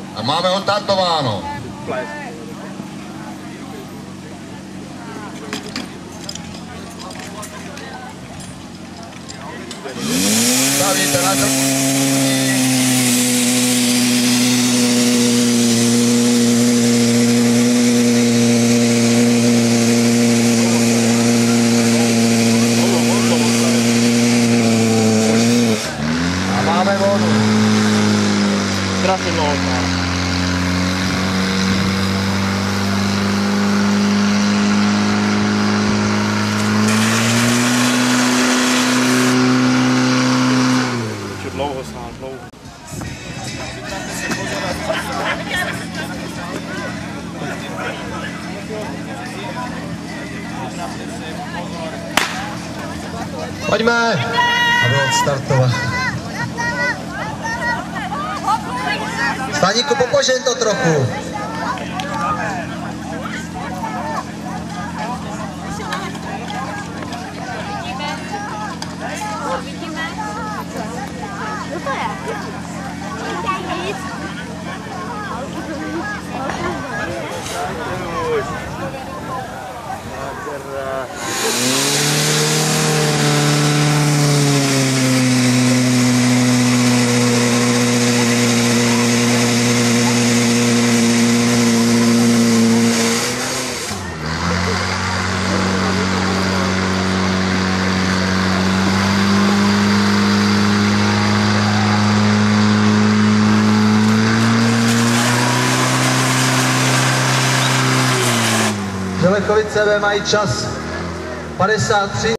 A máme odstartováno. Stavíte na a máme vodu. Strašně dlouho. Dlouho snad, dlouho. Pojďme! A bylo odstartovat. Staníku, popožeň to trochu. Co to je? Nic. Želechovice mají čas 53.